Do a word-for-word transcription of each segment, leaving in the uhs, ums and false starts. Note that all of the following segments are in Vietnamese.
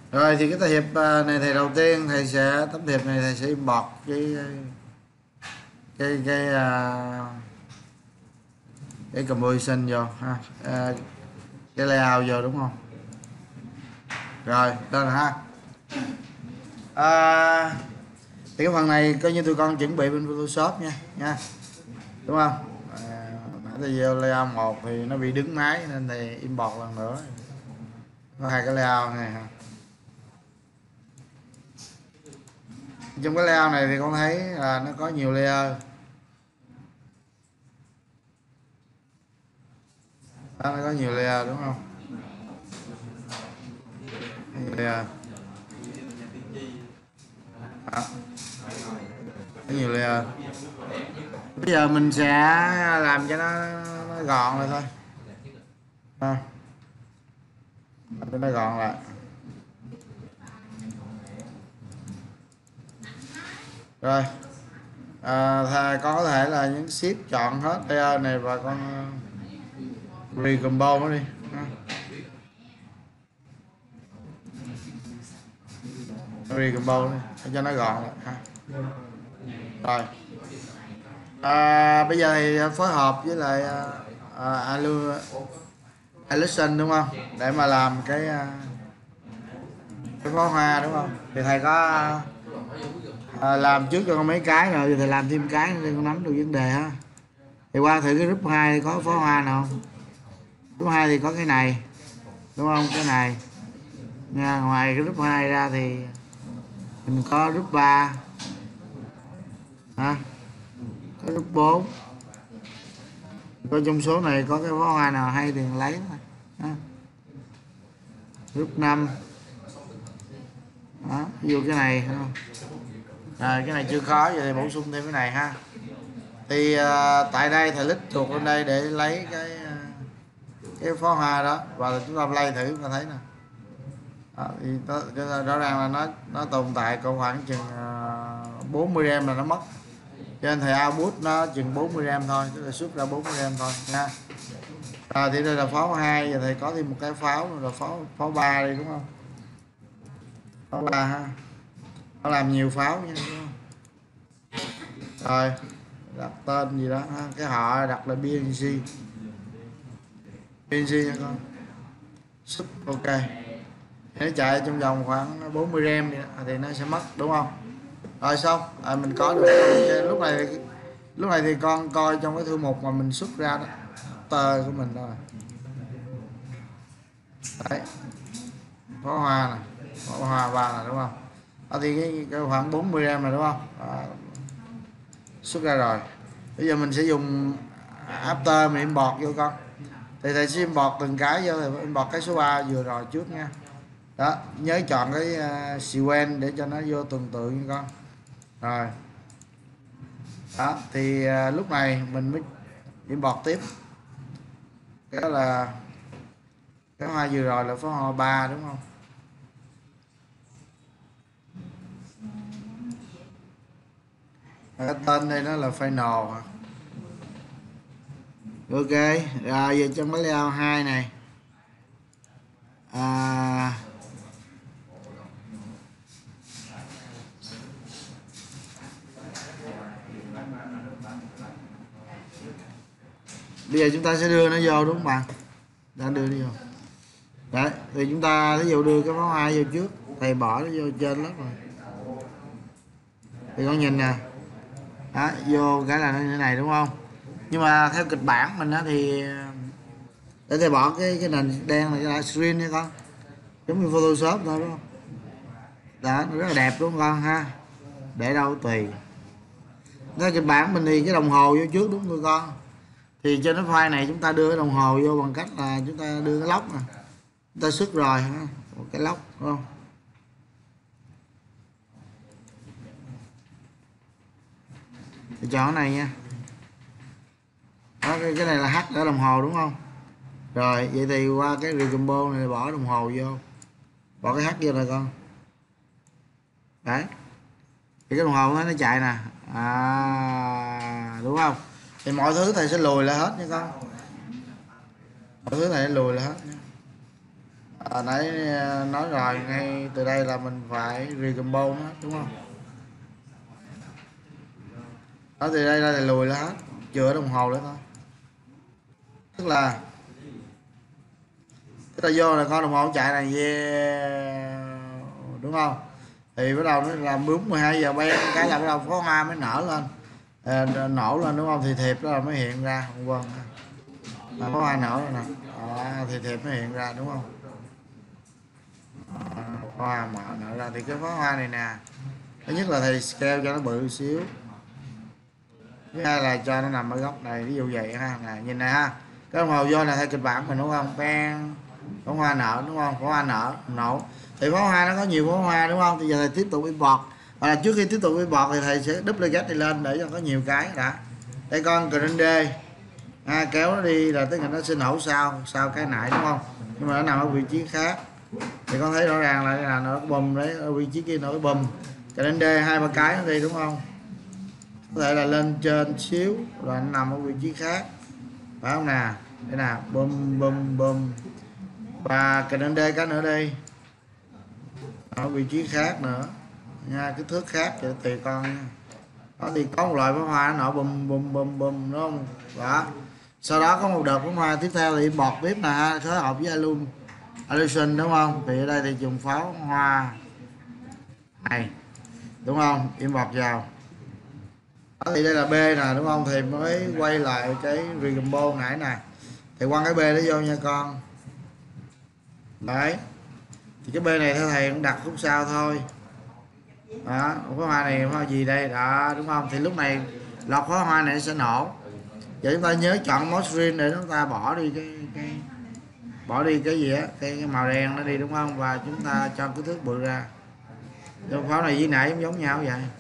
Rồi thì cái tập hiệp à, này thầy đầu tiên thầy sẽ tập hiệp này thầy sẽ import cái cái cái à, cái composition vô ha, à, cái layout vô đúng không? Rồi đó là ha. À, thì cái phần này coi như tụi con chuẩn bị bên Photoshop nha nha, đúng không? À, nãy vô layout một thì nó bị đứng máy nên thì import lần nữa, có hai cái layout này ha. Trong cái layout này thì con thấy là nó có nhiều layer đó, nó có nhiều layer đúng không? Layer đó, có nhiều layer. Bây giờ mình sẽ làm cho nó, nó gọn lại thôi ha. Làm cho nó gọn lại. Rồi à, thà con có thể là nhấn shift chọn hết layer này và con recombo nó đi ha. Recombo đi để cho nó gọn lại ha. Rồi à, bây giờ thì phối hợp với lại à, Allusion đúng không, để mà làm cái cái pháo hoa đúng không? Thì thầy có à, làm trước cho con mấy cái rồi thầy làm thêm cái để con nắm được vấn đề ha. Thì qua thử cái group hai có pháo hoa nào không? Group hai thì có cái này đúng không, cái này nha. Ngoài cái group hai ra thì mình có group ba ha, có group bốn. Coi trong số này có cái pháo hoa nào hay thì lấy thôi ha. Group năm đó, ví dụ cái này không? Rồi cái này chưa khó, vậy thì bổ sung thêm cái này ha. Thì uh, tại đây thầy lít chuột lên đây để lấy cái uh, cái pháo hoa đó và chúng ta play thử chúng ta thấy nè. Đó, thì nó, rõ ràng là nó nó tồn tại còn khoảng chừng uh, bốn mươi ram là nó mất, cho nên thầy output nó chừng bốn mươi ram thôi, tức là xuất ra bốn mươi ram thôi nha. À, thì đây là pháo hai, giờ thầy có thêm một cái pháo nữa là pháo pháo ba đi đúng không? Pháo ba ha, nó làm nhiều pháo nha đúng không? Rồi đặt tên gì đó ha. Cái họ đặt là bê en giê bê en giê nha con. Sub ok, nó chạy trong vòng khoảng bốn mươi ram thì nó sẽ mất đúng không? Rồi xong à, mình có được lúc này lúc này thì con coi trong cái thư mục mà mình xuất ra đó tờ của mình rồi đấy, pháo hoa này, pháo hoa ba này đúng không? À, thì cái, cái khoảng bốn mươi ram này đúng không? À, xuất ra rồi. Bây giờ mình sẽ dùng after mình import vô con, thì thầy sẽ import từng cái vô, thì import cái số ba vừa rồi trước nha. Đó, nhớ chọn cái uh, sequence để cho nó vô tuần tự nha con. Rồi đó thì uh, lúc này mình mới import tiếp. Cái đó là cái hoa vừa rồi là pháo hoa ba đúng không? Cái tên đây nó là final hả? Ok, rồi về trong cái layout hai này à, bây giờ chúng ta sẽ đưa nó vô đúng không bạn? Đã đưa nó vô. Đấy, thì chúng ta ví dụ đưa cái pháo hai vô trước, thầy bỏ nó vô trên lớp rồi. Thì con nhìn nè. Đó, vô cái là nó như thế này đúng không? Nhưng mà theo kịch bản mình á thì để thầy bỏ cái cái nền đen này là screen nha con. Giống như Photoshop thôi đúng không? Đó, nó rất là đẹp đúng không con ha? Để đâu tùy. Theo kịch bản mình thì cái đồng hồ vô trước đúng không con? Thì trên cái file này chúng ta đưa cái đồng hồ vô bằng cách là chúng ta đưa cái lốc nè, chúng ta xuất rồi ha, một cái lốc đúng không? Thì chọn cái này nha. Đó, cái, cái này là H ở đồng hồ đúng không? Rồi vậy thì qua cái recombo này bỏ đồng hồ vô, bỏ cái H vô này con. Đấy, thì cái đồng hồ nó nó chạy nè à, đúng không? Thì mọi thứ thầy sẽ lùi lại hết nha con, mọi thứ thầy sẽ lùi lại hết nha. à, nãy nói rồi, ngay từ đây là mình phải recombo nó đúng không? Đó, từ đây ra thì lùi là hết, chữa đồng hồ nữa thôi. Tức là tức là vô là con đồng hồ chạy này, yeah, đúng không? Thì bắt đầu nó làm đúng mười hai giờ ben cái là bắt đầu pháo hoa mới nở lên, à, nổ lên đúng không? Thì thiệp đó là mới hiện ra, vâng, pháo hoa nở rồi nè, à, thì thiệp mới hiện ra đúng không? À, hoa mở nở ra thì cái pháo hoa này nè, thứ nhất là thầy scale cho nó bự xíu, thứ hai là cho nó nằm ở góc này, ví dụ vậy ha. Nè, nhìn này ha, cái đồng hồ vô là theo kịch bản mình đúng không? Ben, pháo hoa nở đúng không? Pháo hoa nở nổ thì pháo hoa nó có nhiều pháo hoa đúng không? Thì giờ thầy tiếp tục import, và là trước khi tiếp tục import thì thầy sẽ duplicate này lên để cho có nhiều cái đã. Đây con Grande à, kéo nó đi là tức là nó sẽ nổ sau sau cái nãy đúng không? Nhưng mà nó nằm ở vị trí khác thì con thấy rõ ràng là, là nó bùm đấy, ở vị trí kia nó cái bùm Grande hai ba cái nó đi đúng không? Có thể là lên trên xíu rồi nó nằm ở vị trí khác, phải không nè? Đây nè, bùm bùm bùm, và Grande cái nữa đi ở vị trí khác nữa nha, kích thước khác cho tùy con nha. Đó thì có một loại pháo hoa nó nổ bùm bùm bùm bùm đúng không? Đó, sau đó có một đợt pháo hoa tiếp theo thì bọt tiếp nè ha, phối hợp với alum illusion đúng không? Thì ở đây thì dùng pháo hoa này đúng không? Import vào. Đó, thì đây là B nè đúng không? Thì mới quay lại cái recombo nãy nè, thì quăng cái B đó vô nha con. Đấy, thì cái B này theo thầy cũng đặt khúc sau thôi. Đó, pháo hoa này pháo hoa gì đây đó đúng không? Thì lúc này lọc pháo hoa này sẽ nổ. Vậy chúng ta nhớ chọn mode screen để chúng ta bỏ đi cái cái bỏ đi cái gì á, cái, cái màu đen nó đi đúng không? Và chúng ta cho kích thước bự ra. Cho pháo này với nãy giống giống nhau vậy,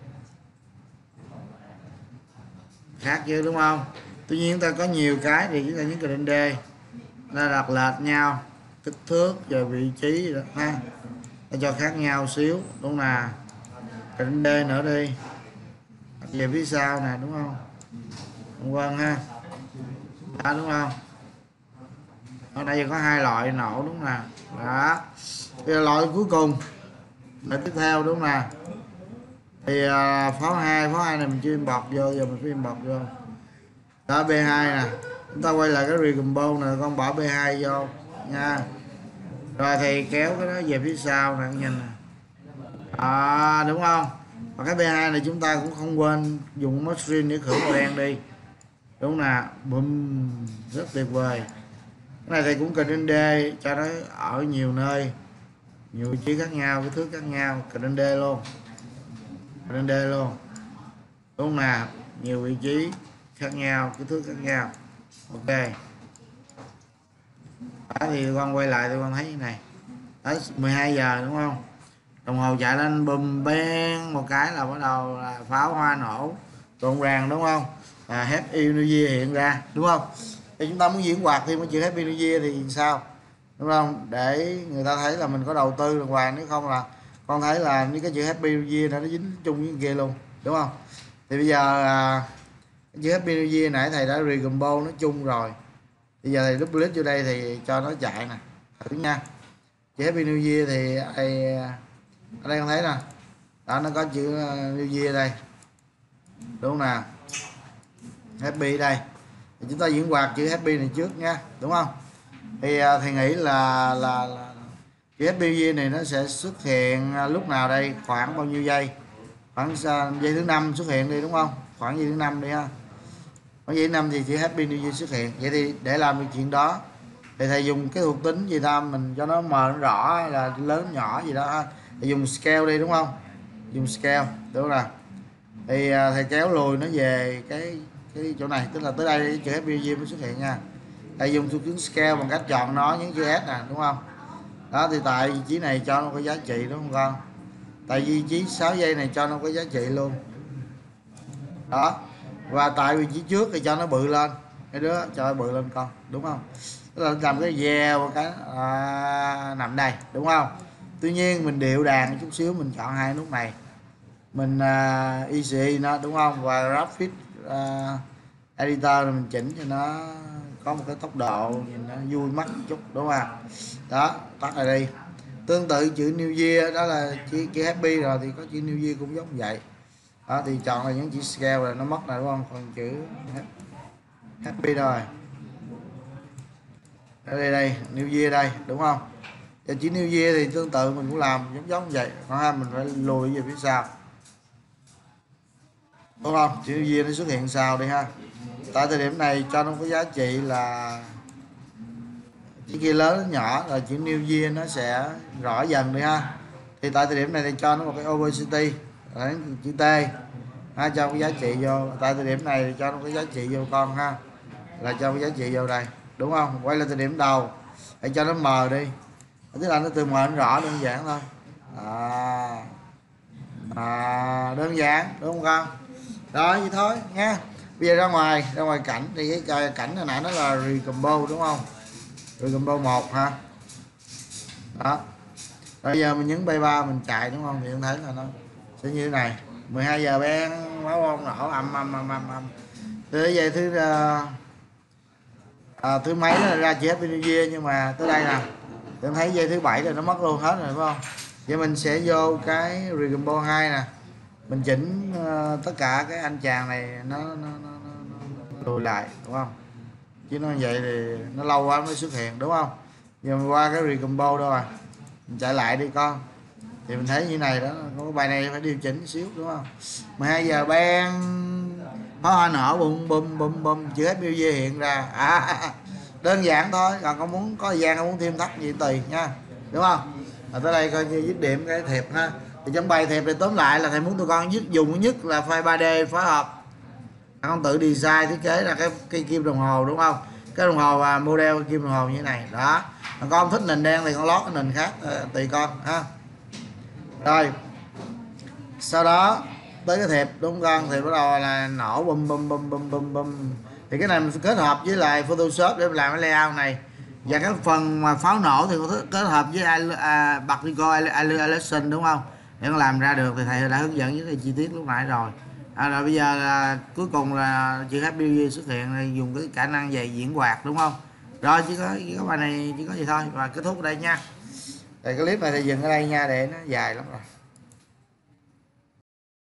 khác chứ đúng không? Tuy nhiên chúng ta có nhiều cái thì chúng ta nhấn cái D nó đặt lệch nhau kích thước và vị trí đó ha, để cho khác nhau xíu đúng là cái D nữa đi về phía sau nè đúng không? Vâng ha, đó đúng không? Ở đây có hai loại nổ đúng nè. Đó, bây giờ loại cuối cùng là tiếp theo đúng nè, thì uh, pháo hai pháo hai này mình chưa import vô, giờ mình phải import vô. Đó, B hai nè, chúng ta quay lại cái recombo nè, con bỏ B hai vô nha, rồi thì kéo cái đó về phía sau nè, nhìn nè, à, đúng không? Và cái B hai này chúng ta cũng không quên dùng mode screen để khử màu đen đi đúng nè, bùm, rất tuyệt vời. Cái này thì cũng cần D cho nó ở nhiều nơi, nhiều vị trí khác nhau, cái thước khác nhau, cần D luôn, cần D luôn đúng nè, nhiều vị trí khác nhau, cái thước khác nhau. Ok, đó thì con quay lại thì con thấy như này. Đó, mười hai giờ đúng không? Đồng hồ chạy lên bùm beng một cái là bắt đầu là pháo hoa nổ rộn ràng đúng không? À, Happy New Year hiện ra đúng không? Thì chúng ta muốn diễn hoạt thêm cái chữ Happy New Year thì sao? Đúng không? Để người ta thấy là mình có đầu tư đàng hoàng, nếu không là con thấy là những cái chữ Happy New Year nó dính chung với kia luôn đúng không? Thì bây giờ à, cái chữ Happy New Year nãy thầy đã recombo nó chung rồi, bây giờ thầy double click vô đây thì cho nó chạy nè, thử nha. Chữ Happy New Year thì đây, ở đây con thấy nè, đó nó có chữ New Year đây đúng nè, Happy đây thì chúng ta diễn hoạt chữ Happy này trước nha đúng không? Thì thì nghĩ là là, là chữ Happy New Year này nó sẽ xuất hiện lúc nào đây, khoảng bao nhiêu giây, khoảng giây thứ năm xuất hiện đi đúng không? Khoảng giây thứ năm đi ha, khoảng giây thứ năm thì chữ Happy New Year xuất hiện. Vậy thì để làm được chuyện đó thì thầy dùng cái thuộc tính gì ta, mình cho nó mờ nó rõ là lớn nhỏ gì đó ha, thì dùng scale đi đúng không? Dùng scale đúng rồi, thì thầy kéo lùi nó về cái cái chỗ này, tức là tới đây cái chữ Happy New Year mới xuất hiện nha. Thầy dùng thuộc tính scale bằng cách chọn nó những chữ S nè đúng không? Đó, thì tại vị trí này cho nó có giá trị đúng không con? Tại vị trí sáu giây này cho nó có giá trị luôn đó, và tại vị trí trước thì cho nó bự lên, cái đứa cho nó bự lên con đúng không? Tức là làm cái gieo cái à, nằm đây đúng không? Tuy nhiên mình điệu đàn chút xíu, mình chọn hai nút này, mình uh, easy nó đúng không? Và graphic uh, editor mình chỉnh cho nó có một cái tốc độ nhìn nó vui mắt một chút, đúng không? Đó, tắt này đi. Tương tự chữ New Year đó là chữ, chữ Happy rồi thì có chữ New Year cũng giống vậy. Đó thì chọn là những chữ scale rồi nó mất này, đúng không? Còn chữ Happy rồi. Ở đây đây, New Year đây, đúng không? Và chữ New Year thì tương tự mình cũng làm giống giống vậy, còn ha mình phải lùi về phía sau, đúng không? Chữ New Year nó xuất hiện sau đi ha. Tại thời điểm này cho nó có giá trị là chữ kia lớn đến nhỏ là chữ New Year nó sẽ rõ dần đi ha. Thì tại thời điểm này thì cho nó một cái opacity là chữ T ha, cho cái giá trị vô. Tại thời điểm này thì cho nó cái giá trị vô con ha, là cho cái giá trị vô đây, đúng không? Quay lại thời điểm đầu hãy cho nó mờ đi, tức là nó từ mờ đến rõ, đơn giản thôi. À, à đơn giản, đúng không con? Rồi vậy thôi nha. Bây giờ ra ngoài, ra ngoài cảnh thì cái cảnh hồi nãy nó là recombo, đúng không? Recombo một ha. Đó. Bây giờ mình nhấn bay ba mình chạy, đúng không? Thì em thấy là nó sẽ như thế này. mười hai giờ ben máu bông nổ âm âm âm âm âm. Tới giờ thứ uh, à, thứ mấy nó ra chỉ Happy New Year, nhưng mà tới đây nè em thấy dây thứ bảy là nó mất luôn hết rồi, đúng không? Vậy mình sẽ vô cái recombo hai nè, mình chỉnh uh, tất cả cái anh chàng này nó nó, nó, nó, nó lùi lại, đúng không? Chứ nó vậy thì nó lâu quá mới xuất hiện, đúng không? Giờ mình qua cái recombo đâu rồi, mình chạy lại đi con, thì mình thấy như này đó. Có bài này phải điều chỉnh xíu, đúng không? mười hai giờ ben pháo hoa nổ bum bum bum bum, chữ ép vê hiện ra. À, đơn giản thôi. Còn con muốn có thời gian con muốn thêm thắt gì tùy nha, đúng không? Rồi tới đây coi như dứt điểm cái thiệp ha. Thì trong bài thiệp thì tóm lại là thầy muốn tụi con dứt dùng nhất là file ba D phối hợp, con tự design thiết kế ra cái cái kim đồng hồ, đúng không? Cái đồng hồ và model kim đồng hồ như thế này đó. Còn con thích nền đen thì con lót cái nền khác, tùy con ha. Rồi sau đó tới cái thiệp, đúng không con? Thì bắt đầu là nổ bum bum bum bum bum bum. Thì cái này mình kết hợp với lại Photoshop để làm cái layout này. Và cái phần mà pháo nổ thì có kết hợp với à, Particle Illusion, đúng không? Để con làm ra được thì thầy đã hướng dẫn với cái chi tiết lúc nãy rồi. À, rồi bây giờ là cuối cùng là chữ Happy xuất hiện, dùng cái khả năng về diễn quạt, đúng không? Rồi chỉ có chỉ có bài này chỉ có gì thôi và kết thúc ở đây nha. Thì cái clip này thì dừng ở đây nha, để nó dài lắm rồi.